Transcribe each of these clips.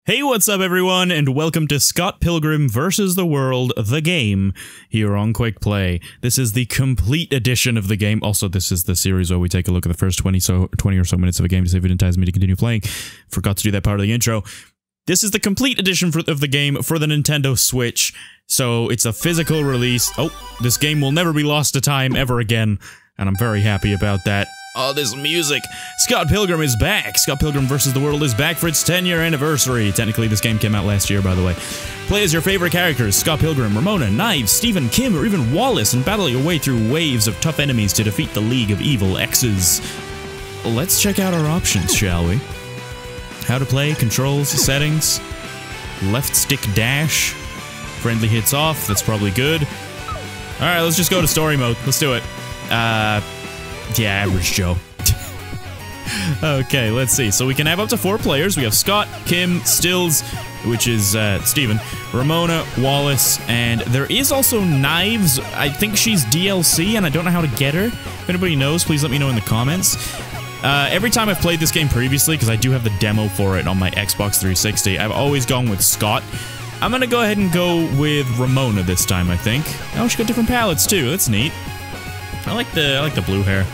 Hey, what's up everyone, and welcome to Scott Pilgrim vs. the World, the game, here on Quick Play. This is the complete edition of the game. Also, this is the series where we take a look at the first 20 or so minutes of a game to see if it entices me to continue playing. Forgot to do that part of the intro. This is the complete edition of the game for the Nintendo Switch, so it's a physical release. Oh, this game will never be lost to time ever again, and I'm very happy about that. Oh, this music. Scott Pilgrim is back. Scott Pilgrim vs. the World is back for its 10-year anniversary. Technically, this game came out last year, by the way. Play as your favorite characters, Scott Pilgrim, Ramona, Knives, Stephen, Kim, or even Wallace, and battle your way through waves of tough enemies to defeat the League of Evil X's. Let's check out our options, shall we? How to play, controls, settings, left stick dash, friendly hits off, that's probably good. Alright, let's just go to story mode. Let's do it. Yeah, average Joe. Okay, let's see. So we can have up to 4 players. We have Scott, Kim, Stills, which is Steven, Ramona, Wallace, and there is also Knives. I think she's DLC, and I don't know how to get her. If anybody knows, please let me know in the comments. Every time I've played this game previously, because I do have the demo for it on my Xbox 360, I've always gone with Scott. I'm gonna go ahead and go with Ramona this time, I think. Oh, she got different palettes too. That's neat. I like the blue hair.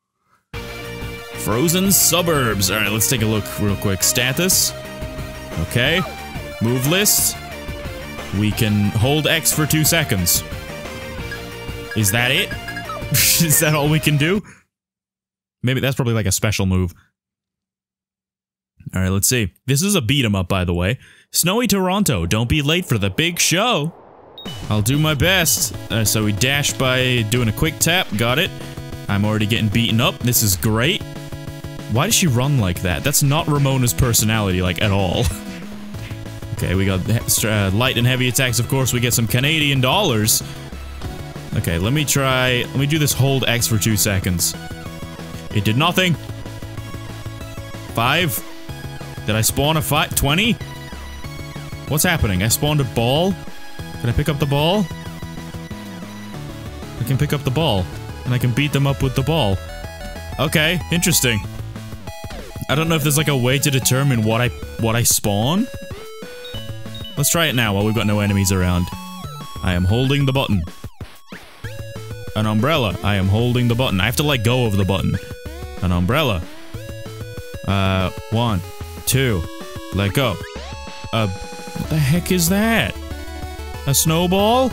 Frozen Suburbs. Alright, let's take a look real quick. Status. Okay. Move list. We can hold X for 2 seconds. Is that it? Is that all we can do? Maybe that's probably like a special move. Alright, let's see. This is a beat 'em up, by the way. Snowy Toronto, don't be late for the big show. I'll do my best. So we dash by doing a quick tap. Got it. I'm already getting beaten up. This is great. Why does she run like that? That's not Ramona's personality, like, at all. Okay, we got light and heavy attacks, of course. We get some Canadian dollars. Okay, let me do this hold X for 2 seconds. It did nothing. 5. Did I spawn a 5? 20? What's happening? I spawned a ball? Can I pick up the ball? I can pick up the ball. And I can beat them up with the ball. Okay, interesting. I don't know if there's like a way to determine what I spawn. Let's try it now while we've got no enemies around. I am holding the button. An umbrella. I am holding the button. I have to let go of the button. An umbrella. 1, 2. Let go. What the heck is that? A snowball?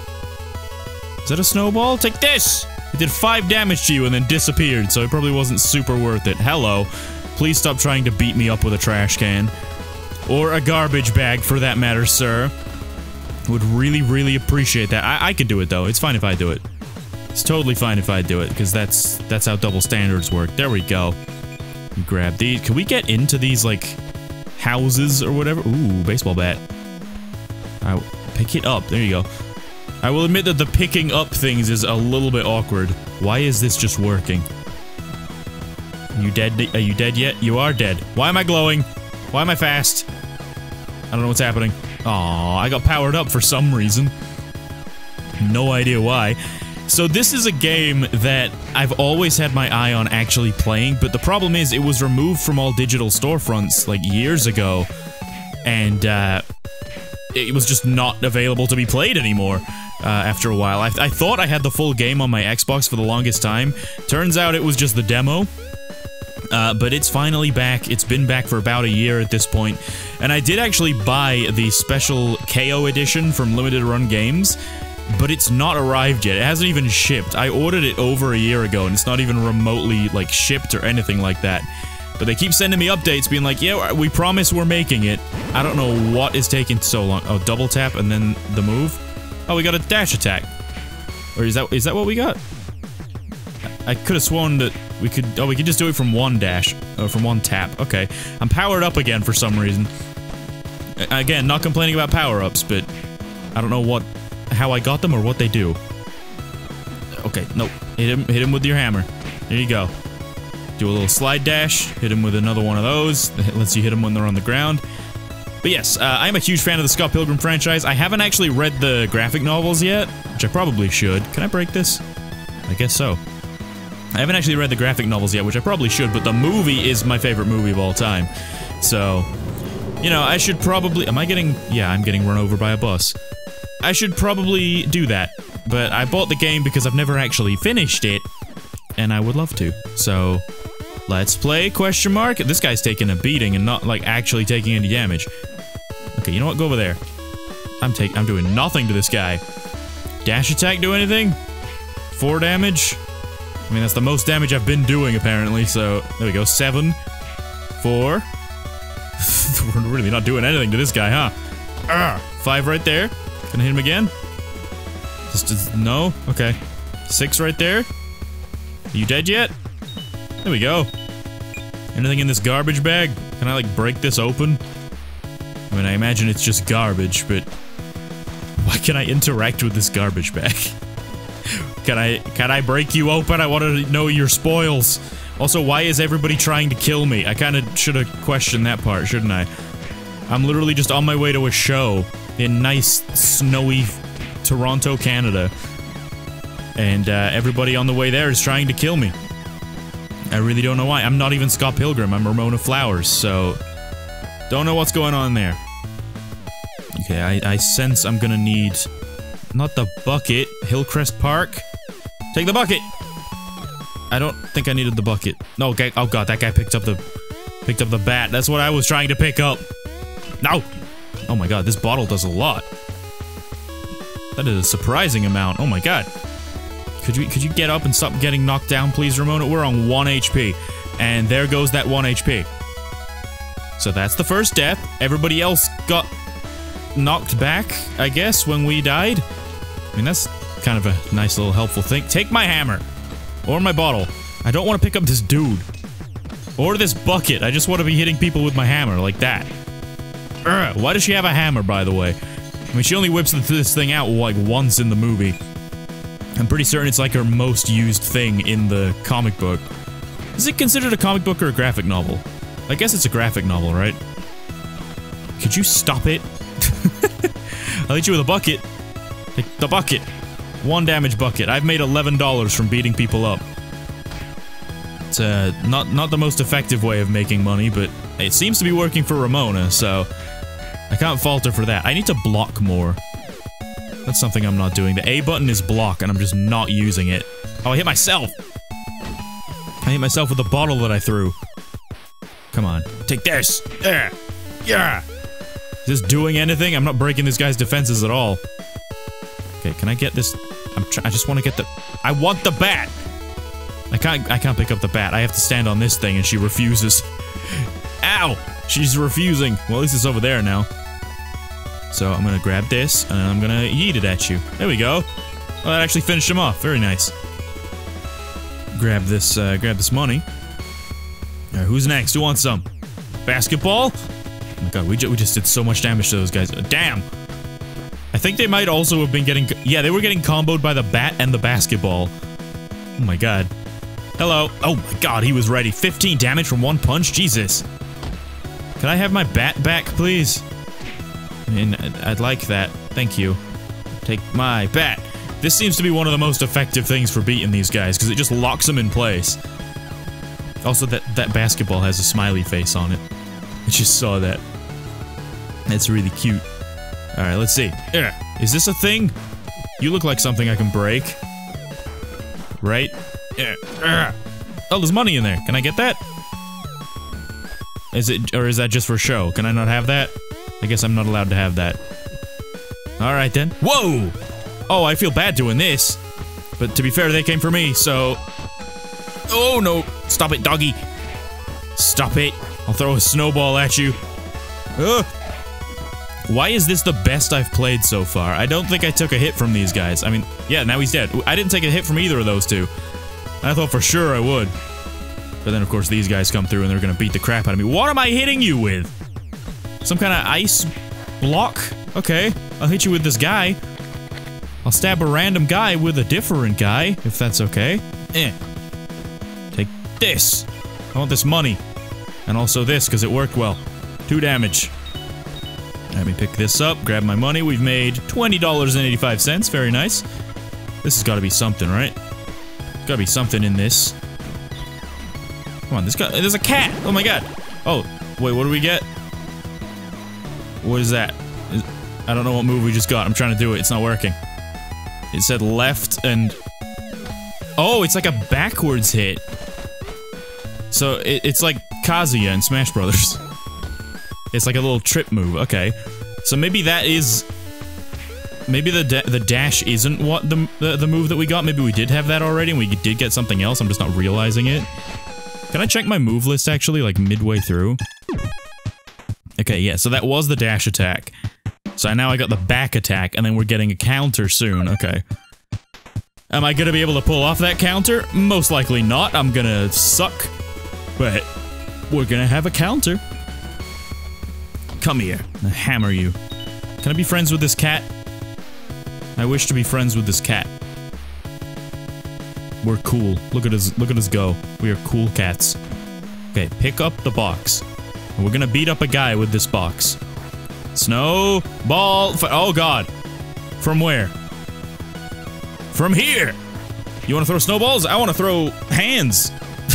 Is that a snowball? Take this! It did 5 damage to you and then disappeared, so it probably wasn't super worth it. Hello. Please stop trying to beat me up with a trash can. Or a garbage bag, for that matter, sir. Would really, really appreciate that. I could do it, though. It's fine if I do it. It's totally fine if I do it, because that's how double standards work. There we go. Grab these. Can we get into these, like, houses or whatever? Ooh, baseball bat. Pick it up. There you go. I will admit that the picking up things is a little bit awkward. Why is this just working? Are you dead? Are you dead yet? You are dead. Why am I glowing? Why am I fast? I don't know what's happening. Aw, I got powered up for some reason. No idea why. So this is a game that I've always had my eye on actually playing, but the problem is it was removed from all digital storefronts like years ago, and it was just not available to be played anymore after a while. I thought I had the full game on my Xbox for the longest time. Turns out it was just the demo. But it's finally back. It's been back for about a year at this point. And I did actually buy the special KO edition from Limited Run Games, but it's not arrived yet. It hasn't even shipped. I ordered it over a year ago, and it's not even remotely, like, shipped or anything like that. But they keep sending me updates being like, yeah, we promise we're making it. I don't know what is taking so long. Oh, double tap and then the move? Oh, we got a dash attack. Or is that what we got? I could have sworn that we could just do it from one dash, or from one tap. Okay. I'm powered up again for some reason. Again, not complaining about power-ups, but I don't know how I got them or what they do. Okay, nope. Hit him with your hammer. There you go. Do a little slide dash, hit him with another one of those. That lets you hit them when they're on the ground. But yes, I'm a huge fan of the Scott Pilgrim franchise. I haven't actually read the graphic novels yet, which I probably should. Can I break this? I guess so. I haven't actually read the graphic novels yet, which I probably should, but the movie is my favorite movie of all time. So, You know, I should probably... Am I getting... Yeah, I'm getting run over by a bus. I should probably do that. But I bought the game because I've never actually finished it. And I would love to. So, let's play, question mark. This guy's taking a beating and not, like, actually taking any damage. Okay, you know what? Go over there. I'm doing nothing to this guy. Dash attack do anything? 4 damage? I mean, that's the most damage I've been doing, apparently, so... There we go, 7. 4. We're really not doing anything to this guy, huh? 5 right there. Can I hit him again? Just no? Okay. 6 right there. Are you dead yet? There we go. Anything in this garbage bag? Can I, like, break this open? I mean, I imagine it's just garbage, but... Why can I interact with this garbage bag? Can I break you open? I want to know your spoils. Also, why is everybody trying to kill me? I kind of should have questioned that part, shouldn't I? I'm literally just on my way to a show in nice, snowy Toronto, Canada. And, everybody on the way there is trying to kill me. I really don't know why. I'm not even Scott Pilgrim, I'm Ramona Flowers, so... Don't know what's going on there. Okay, I sense I'm gonna need... Not the bucket. Hillcrest Park? Take the bucket! I don't think I needed the bucket. No, okay. Oh god, that guy picked up the bat. That's what I was trying to pick up. No! Oh my god, this bottle does a lot. That is a surprising amount. Oh my god. Could you get up and stop getting knocked down, please, Ramona? We're on 1 HP. And there goes that 1 HP. So that's the first death. Everybody else got knocked back, I guess, when we died. I mean, that's kind of a nice little helpful thing. Take my hammer. Or my bottle. I don't want to pick up this dude. Or this bucket. I just want to be hitting people with my hammer, like that. Why does she have a hammer, by the way? I mean, she only whips this thing out, like, once in the movie. I'm pretty certain it's like her most used thing in the comic book. Is it considered a comic book or a graphic novel? I guess it's a graphic novel, right? Could you stop it? I'll hit you with a bucket. Take the bucket. 1 damage bucket. I've made $11 from beating people up. It's not the most effective way of making money, but it seems to be working for Ramona, so I can't fault her for that. I need to block more. That's something I'm not doing. The A button is block, and I'm just not using it. Oh, I hit myself! I hit myself with the bottle that I threw. Come on. Take this! There! Yeah! Is this doing anything? I'm not breaking this guy's defenses at all. Okay, can I get this? I just want to get the... I want the bat! I can't pick up the bat. I have to stand on this thing, and she refuses. Ow! She's refusing. Well, at least it's over there now. So I'm gonna grab this, and I'm gonna yeet it at you. There we go. Oh, that actually finished him off. Very nice. Grab this money. Alright, who's next? Who wants some? Basketball? Oh my god, we just did so much damage to those guys. Damn! I think they might also have been getting... Yeah, they were getting comboed by the bat and the basketball. Oh my god. Hello. Oh my god, he was ready. 15 damage from 1 punch? Jesus. Can I have my bat back, please? I mean, I'd like that. Thank you. Take my bat. This seems to be one of the most effective things for beating these guys, because it just locks them in place. Also, that basketball has a smiley face on it. I just saw that. That's really cute. Alright, let's see. Is this a thing? You look like something I can break. Right? Oh, there's money in there. Can I get that? Is it, or is that just for show? Can I not have that? I guess I'm not allowed to have that. Alright then. Whoa! Oh, I feel bad doing this. But to be fair, they came for me, so... Oh no! Stop it, doggy! Stop it! I'll throw a snowball at you. Ugh! Why is this the best I've played so far? I don't think I took a hit from these guys. I mean, yeah, now he's dead. I didn't take a hit from either of those two. I thought for sure I would. But then, of course, these guys come through and they're gonna beat the crap out of me. What am I hitting you with? Some kind of ice block? Okay, I'll hit you with this guy. I'll stab a random guy with a different guy, if that's okay. Take this. I want this money. And also this, because it worked well. 2 damage. Let me pick this up, grab my money. We've made $20.85. Very nice. This has got to be something, right? Gotta be something in this. Come on, there's a cat! Oh my god! Oh, wait, what do we get? What is that? I don't know what move we just got. I'm trying to do it. It's not working. It said left and... Oh, it's like a backwards hit. So, it's like Kazuya in Smash Brothers. It's like a little trip move. Okay. So maybe that is... Maybe the dash isn't what the move that we got. Maybe we did have that already and we did get something else. I'm just not realizing it. Can I check my move list actually, like midway through? Okay, yeah, so that was the dash attack. So now I got the back attack, and then we're getting a counter soon. Okay. Am I gonna be able to pull off that counter? Most likely not. I'm gonna suck. But we're gonna have a counter. Come here. I'll hammer you. Can I be friends with this cat? I wish to be friends with this cat. We're cool. Look at us go. We are cool cats. Okay, pick up the box. And we're gonna beat up a guy with this box. Snowball. Oh god. From where? From here. You wanna throw snowballs? I wanna throw hands.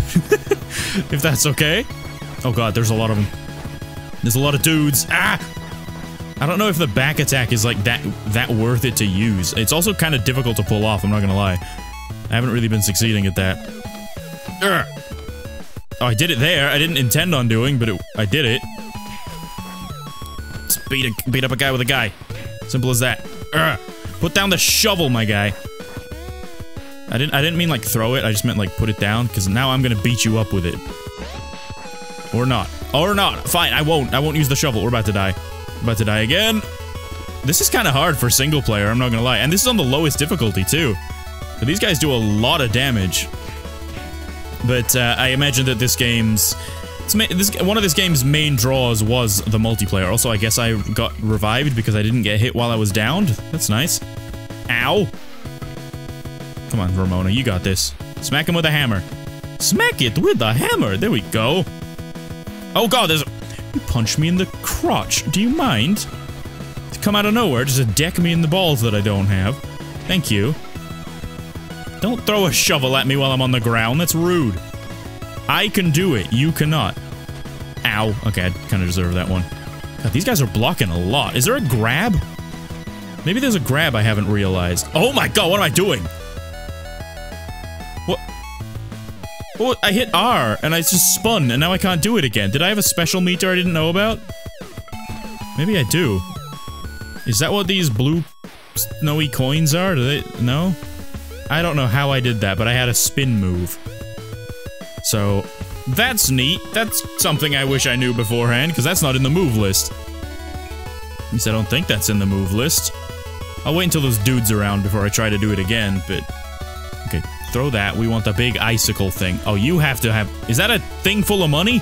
If that's okay. Oh god, there's a lot of them. There's a lot of dudes. Ah! I don't know if the back attack is like that worth it to use. It's also kind of difficult to pull off, I'm not gonna lie. I haven't really been succeeding at that. Urgh. Oh, I did it there. I didn't intend on doing, but I did it. Let's beat up a guy with a guy. Simple as that. Urgh. Put down the shovel, my guy. I didn't mean like throw it. I just meant like put it down, because now I'm gonna beat you up with it. Or not. Or not. Fine, I won't. I won't use the shovel. We're about to die. About to die again. This is kind of hard for single player, I'm not gonna lie. And this is on the lowest difficulty, too. But these guys do a lot of damage. But, I imagine that this game's... one of this game's main draws was the multiplayer. Also, I guess I got revived because I didn't get hit while I was downed. That's nice. Ow. Come on, Ramona, you got this. Smack him with a hammer. Smack it with a hammer! There we go. Oh god, there's a... You punched me in the crotch. Do you mind? To come out of nowhere, just to deck me in the balls that I don't have. Thank you. Don't throw a shovel at me while I'm on the ground. That's rude. I can do it. You cannot. Ow. Okay, I kind of deserve that one. God, these guys are blocking a lot. Is there a grab? Maybe there's a grab I haven't realized. Oh my god, what am I doing? What? Oh, I hit R, and I just spun, and now I can't do it again. Did I have a special meter I didn't know about? Maybe I do. Is that what these blue snowy coins are? Do they... No? I don't know how I did that, but I had a spin move. So, that's neat. That's something I wish I knew beforehand, because that's not in the move list. At least I don't think that's in the move list. I'll wait until those dudes are around before I try to do it again, but... Okay, throw that. We want the big icicle thing. Oh, you have to have... Is that a thing full of money?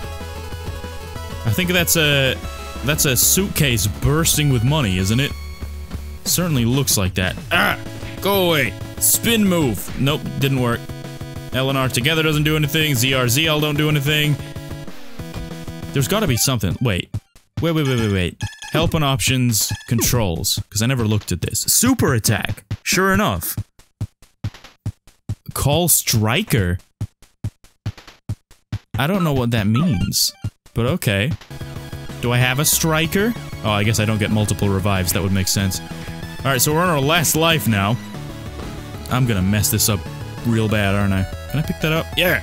I think that's a suitcase bursting with money, isn't it? Certainly looks like that. Ah! Go away! Spin move! Nope, didn't work. L and R together doesn't do anything. ZRZL don't do anything. There's gotta be something. Wait. Wait. Help and options, controls. Because I never looked at this. Super attack! Sure enough. Call striker? I don't know what that means. But okay. Do I have a striker? Oh, I guess I don't get multiple revives. That would make sense. Alright, so we're on our last life now. I'm gonna mess this up real bad, aren't I? Can I pick that up? Yeah!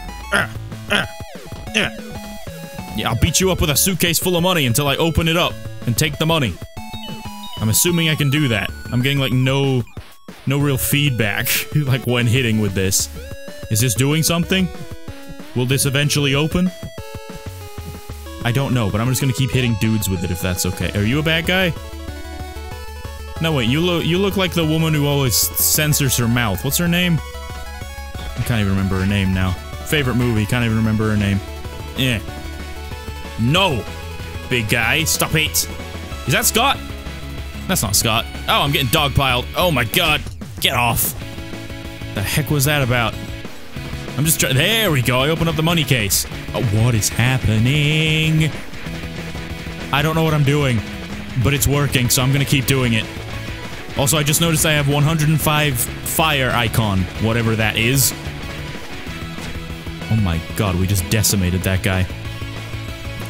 Yeah, I'll beat you up with a suitcase full of money until I open it up and take the money. I'm assuming I can do that. I'm getting, like, no real feedback, like, when hitting with this. Is this doing something? Will this eventually open? I don't know, but I'm just gonna keep hitting dudes with it if that's okay. Are you a bad guy? No, wait, you look like the woman who always censors her mouth. What's her name? I can't even remember her name now. Favorite movie, can't even remember her name. Yeah. No! Big guy, stop it! Is that Scott? That's not Scott. Oh, I'm getting dogpiled. Oh my god. Get off. The heck was that about? I'm just trying- There we go, I opened up the money case. Oh, what is happening? I don't know what I'm doing, but it's working, so I'm gonna keep doing it. Also, I just noticed I have 105 fire icon, whatever that is. Oh my god, we just decimated that guy.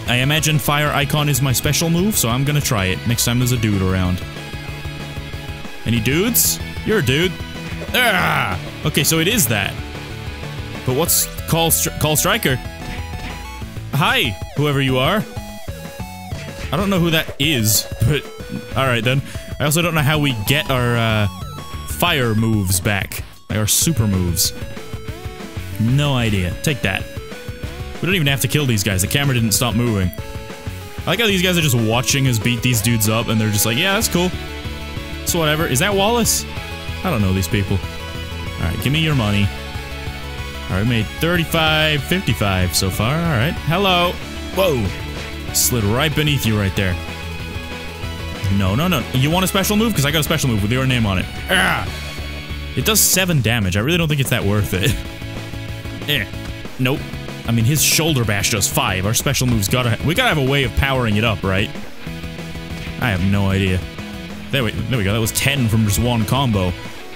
I imagine fire icon is my special move, so I'm gonna try it next time there's a dude around. Any dudes? You're a dude. Ah! Okay, so it is that. But what's call striker? Hi, whoever you are. I don't know who that is, but alright then. I also don't know how we get our fire moves back. Like our super moves. No idea. Take that. We don't even have to kill these guys. The camera didn't stop moving. I like how these guys are just watching us beat these dudes up and they're just like, yeah, that's cool. So whatever. Is that Wallace? I don't know these people. Alright, give me your money. Alright, we made 35, 55 so far. Alright. Hello. Whoa. Slid right beneath you right there. No, no, no. You want a special move? Because I got a special move with your name on it. Ah! It does 7 damage. I really don't think it's that worth it. Nope. I mean, his shoulder bash does 5. Our special move's we gotta have a way of powering it up, right? I have no idea. There we go. That was 10 from just one combo.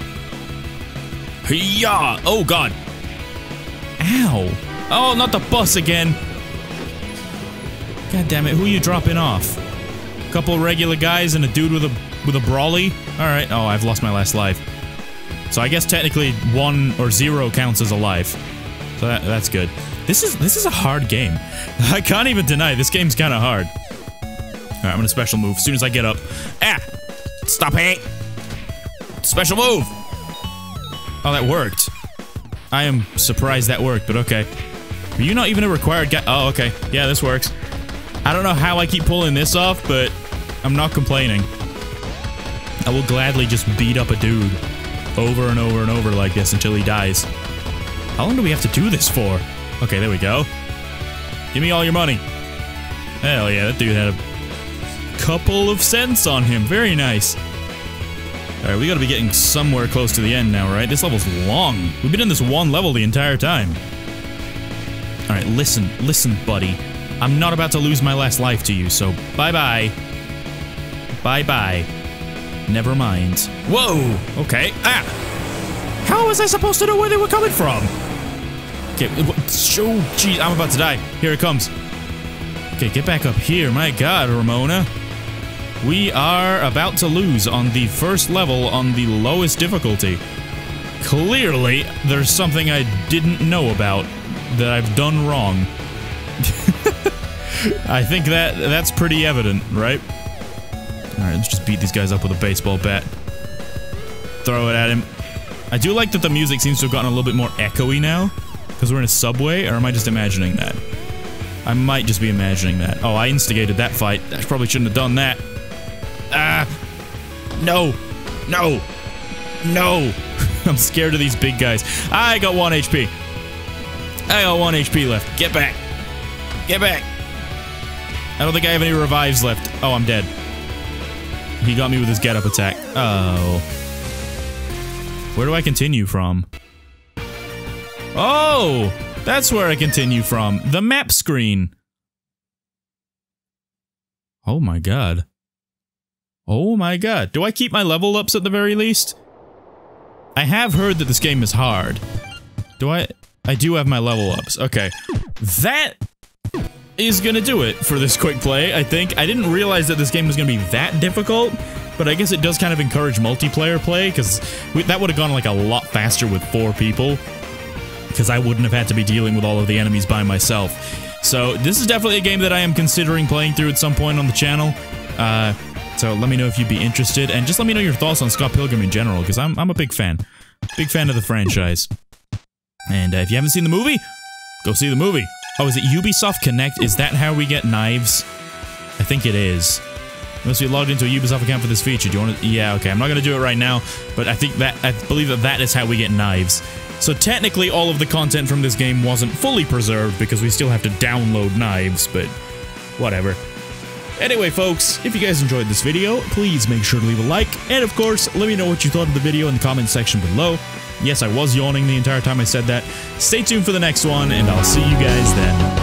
Hiya! Oh god. Ow. Oh, not the bus again. God damn it, who are you dropping off? A couple regular guys and a dude with a brawly? Alright, oh, I've lost my last life. So I guess technically 1 or 0 counts as a life. So that's good. This is a hard game. I can't even deny this game's kinda hard. Alright, I'm gonna special move as soon as I get up. Ah! Stop it! Special move! Oh, that worked. I am surprised that worked, but okay. Are you not even a required guy? Oh, okay. Yeah, this works. I don't know how I keep pulling this off, but I'm not complaining. I will gladly just beat up a dude over and over and over like this until he dies. How long do we have to do this for? Okay, there we go. Give me all your money. Hell yeah, that dude had a couple of cents on him. Very nice. Alright, we gotta be getting somewhere close to the end now, right? This level's long. We've been in this one level the entire time. Alright, listen, buddy. I'm not about to lose my last life to you, so bye-bye. Bye-bye. Never mind. Whoa! Okay. Ah! How was I supposed to know where they were coming from? Okay, oh, jeez, I'm about to die. Here it comes. Okay, get back up here. My god, Ramona. We are about to lose on the first level on the lowest difficulty. Clearly, there's something I didn't know about that I've done wrong. I think that's pretty evident, right? Alright, let's just beat these guys up with a baseball bat. Throw it at him. I do like that the music seems to have gotten a little bit more echoey now. Because we're in a subway, or am I just imagining that? I might just be imagining that. Oh, I instigated that fight. I probably shouldn't have done that. Ah! No! No! No! I'm scared of these big guys. I got 1 HP. I got 1 HP left. Get back! Get back! I don't think I have any revives left. Oh, I'm dead. He got me with his get-up attack. Oh. Where do I continue from? Oh! That's where I continue from. The map screen. Oh my god. Oh my god. Do I keep my level ups at the very least? I have heard that this game is hard. Do I? I do have my level ups. Okay. That is gonna do it for this quick play, I think. I didn't realize that this game was gonna be that difficult, but I guess it does kind of encourage multiplayer play, because that would have gone like a lot faster with 4 people. Because I wouldn't have had to be dealing with all of the enemies by myself. So this is definitely a game that I am considering playing through at some point on the channel. So let me know if you'd be interested, and just let me know your thoughts on Scott Pilgrim in general, because I'm a big fan. Big fan of the franchise. And if you haven't seen the movie, go see the movie. Oh, is it Ubisoft Connect? Is that how we get knives? I think it is. Unless you logged into a Ubisoft account for this feature. Do you want to? Yeah, okay. I'm not going to do it right now, but I believe that is how we get knives. So technically, all of the content from this game wasn't fully preserved because we still have to download knives, but whatever. Anyway, folks, if you guys enjoyed this video, please make sure to leave a like, and of course, let me know what you thought of the video in the comment section below. Yes, I was yawning the entire time I said that. Stay tuned for the next one, and I'll see you guys then.